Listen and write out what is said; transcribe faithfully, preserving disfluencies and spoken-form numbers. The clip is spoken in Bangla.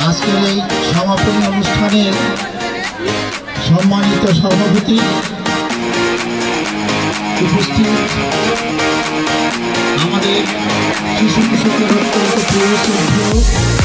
আজকের এই সমাপনী অনুষ্ঠানের সম্মানিত সভাপতি উপস্থিত আমাদের শিশু কিশোর